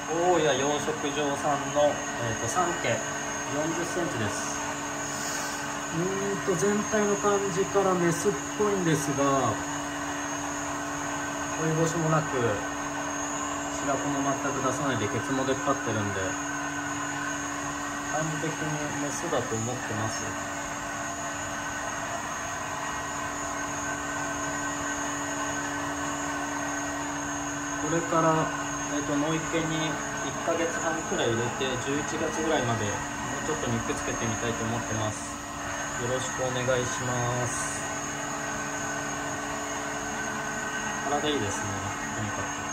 大谷養殖場さんの、3毛40センチです。全体の感じからメスっぽいんですが、追い星もなく白子も全く出さないでケツも出っ張ってるんで、感じ的にメスだと思ってます。これから、野池に1ヶ月半くらい入れて11月ぐらいまでもうちょっと肉つけてみたいと思ってます。よろしくお願いします。体いいですね、とにかく。